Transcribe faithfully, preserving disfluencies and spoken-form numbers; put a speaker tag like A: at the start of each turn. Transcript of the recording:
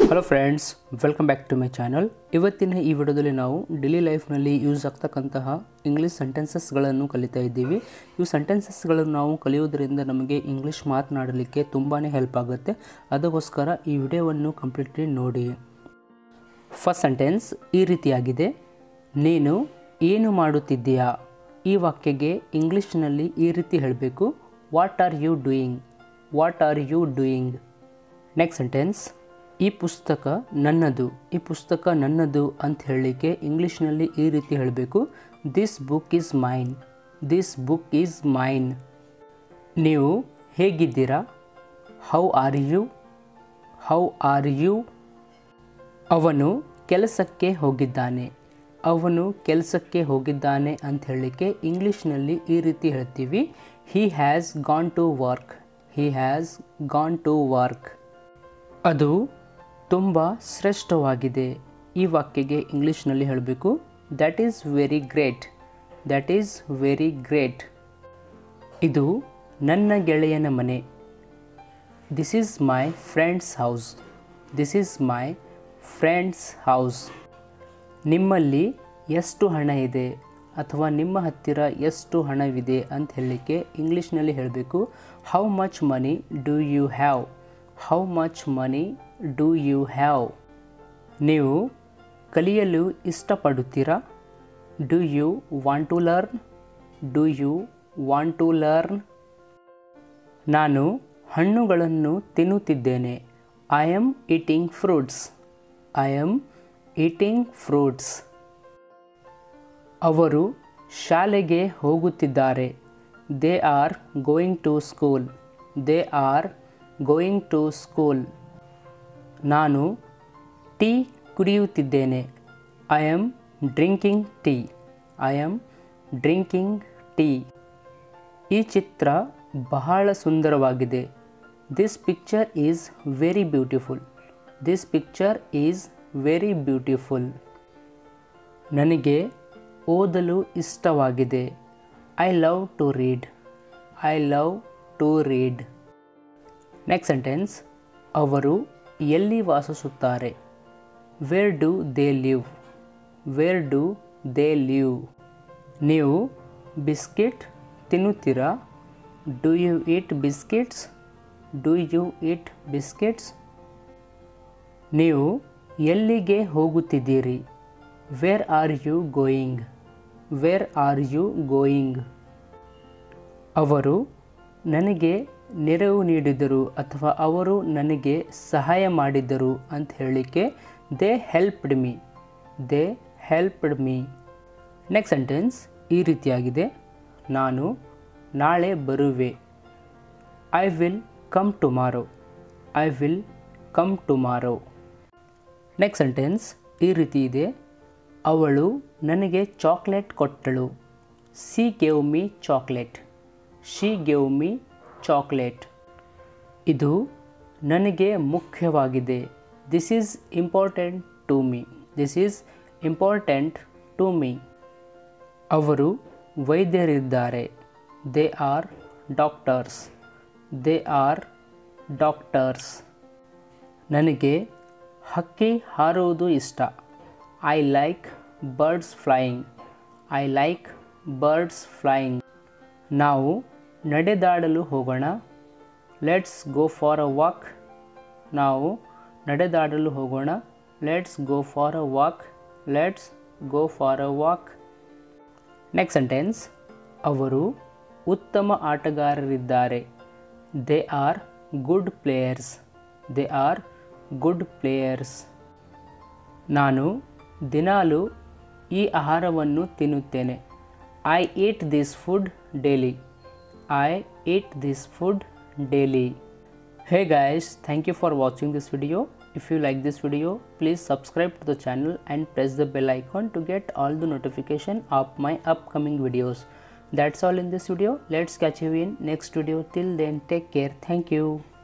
A: Hello friends, welcome back to my channel. ಇವತ್ತಿನ ಈ ವಿಡಿಯೋದಲ್ಲಿ ನಾವು ಡೈಲಿ ಲೈಫ್ನಲ್ಲಿ ಯೂಸ್ ಆಗ್ತಕ್ಕಂತಹ ಇಂಗ್ಲೀಷ್ ಸೆಂಟೆನ್ಸಸ್ಗಳನ್ನು ಕಲಿತಾ ಇದ್ದೀವಿ. ಇವು ಸೆಂಟೆನ್ಸಸ್ಗಳನ್ನು ನಾವು ಕಲಿಯೋದ್ರಿಂದ ನಮಗೆ ಇಂಗ್ಲೀಷ್ ಮಾತನಾಡಲಿಕ್ಕೆ ತುಂಬಾ ಹೆಲ್ಪ್ ಆಗುತ್ತೆ. ಅದಕ್ಕೋಸ್ಕರ ಈ ವಿಡಿಯೋವನ್ನು ಕಂಪ್ಲೀಟ್ಲಿ ನೋಡಿ. ಫಸ್ಟ್ ಸೆಂಟೆನ್ಸ್ ಈ ರೀತಿಯಾಗಿದೆ: ನೀನು ಏನು ಮಾಡುತ್ತಿದ್ದೀಯಾ? ಈ ವಾಕ್ಯಗೆ ಇಂಗ್ಲೀಷ್ನಲ್ಲಿ ಈ ರೀತಿ ಹೇಳಬೇಕು: what are you doing? What are you doing? Next sentence: ಈ ಪುಸ್ತಕ ನನ್ನದು. ಈ ಪುಸ್ತಕ ನನ್ನದು ಅಂತ ಹೇಳಲಿಕ್ಕೆ ಇಂಗ್ಲೀಷ್ನಲ್ಲಿ ಈ ರೀತಿ ಹೇಳಬೇಕು: this book is mine. This book is mine. ನೀವು ಹೇಗಿದ್ದೀರಾ? How are you? How are you? ಅವನು ಕೆಲಸಕ್ಕೆ ಹೋಗಿದ್ದಾನೆ. ಅವನು ಕೆಲಸಕ್ಕೆ ಹೋಗಿದ್ದಾನೆ ಅಂತ ಹೇಳಲಿಕ್ಕೆ ಇಂಗ್ಲೀಷ್ನಲ್ಲಿ ಈ ರೀತಿ ಹೇಳ್ತೀವಿ: he has gone to work. He has gone to work. ಅದು ತುಂಬ ಶ್ರೇಷ್ಠವಾಗಿದೆ. ಈ ವಾಕ್ಯಗೆ ಇಂಗ್ಲೀಷ್ನಲ್ಲಿ ಹೇಳಬೇಕು: that is very great. That is very great. ಇದು ನನ್ನ ಗೆಳೆಯನ ಮನೆ. This is my friend's house. This is my friend's house. ನಿಮ್ಮಲ್ಲಿ ಎಷ್ಟು ಹಣ ಇದೆ ಅಥವಾ ನಿಮ್ಮ ಹತ್ತಿರ ಎಷ್ಟು ಹಣವಿದೆ ಅಂತ ಹೇಳಲಿಕ್ಕೆ ಇಂಗ್ಲೀಷ್ನಲ್ಲಿ ಹೇಳಬೇಕು: how much money do you have? How much money do you have? ನೀವು ಕಲಿಯಲು ಇಷ್ಟಪಡುತ್ತೀರಾ? Do you want to learn? Do you want to learn? ನಾನು ಹಣ್ಣುಗಳನ್ನು ತಿನ್ನುತ್ತಿದ್ದೇನೆ. I am eating fruits. I am eating fruits. ಅವರು ಶಾಲೆಗೆ ಹೋಗುತ್ತಿದ್ದಾರೆ. They are going to school. They are going to school. ನಾನು ಟೀ ಕುಡಿಯುತ್ತಿದ್ದೇನೆ. I am drinking tea. I am drinking tea. ಈ ಚಿತ್ರ ಬಹಳ ಸುಂದರವಾಗಿದೆ. This picture is very beautiful. This picture is very beautiful. ನನಗೆ ಓದಲು ಇಷ್ಟವಾಗಿದೆ. I love to read. I love to read. Next sentence: ಅವರು ಎಲ್ಲಿ ವಾಸಿಸುತ್ತಾರೆ? Where do they live? Where do they live? ನೀವು ಬಿಸ್ಕೆಟ್ ತಿನ್ನುತ್ತೀರಾ? Do you eat biscuits? Do you eat biscuits? ನೀವು ಎಲ್ಲಿಗೆ ಹೋಗುತ್ತಿದ್ದೀರಿ? Where are you going? Where are you going? ಅವರು ನನಗೆ ನೆರವು ನೀಡಿದರು ಅಥವಾ ಅವರು ನನಗೆ ಸಹಾಯ ಮಾಡಿದರು ಅಂತ ಹೇಳಲಿಕ್ಕೆ they helped me. They helped me. Next sentence ಈ ರೀತಿಯಾಗಿದೆ: ನಾನು ನಾಳೆ ಬರುವೆ. I will come tomorrow. I will come tomorrow. Next sentence ಈ ರೀತಿ ಇದೆ: ಅವಳು ನನಗೆ ಚಾಕ್ಲೇಟ್ ಕೊಟ್ಟಳು. She gave me chocolate. She gave me chocolate. ಇದು ನನಗೆ ಮುಖ್ಯವಾಗಿದೆ. This is important to me. This is important to me. ಅವರು ವೈದ್ಯರಿದ್ದಾರೆ. They are doctors. They are doctors. ನನಗೆ ಹಕ್ಕಿ ಹಾರುವುದು ಇಷ್ಟ. I like birds flying. I like birds flying. ನಾವು ನಡೆದಾಡಲು ಹೋಗೋಣ. Let's go for a walk. ನಾವು ನಡೆದಾಡಲು ಹೋಗೋಣ. Let's go for a walk. Let's go for a walk. Next sentence: ಅವರು ಉತ್ತಮ ಆಟಗಾರರಿದ್ದಾರೆ. They are good players. They are good players. ನಾನು ದಿನಾಲೂ ಈ ಆಹಾರವನ್ನು ತಿನ್ನುತ್ತೇನೆ. I eat this food daily. I eat this food daily. Hey guys, thank you for watching this video. If you like this video, please subscribe to the channel and press the bell icon to get all the notification of my upcoming videos. That's all in this video. Let's catch you in next video. Till then, take care. Thank you.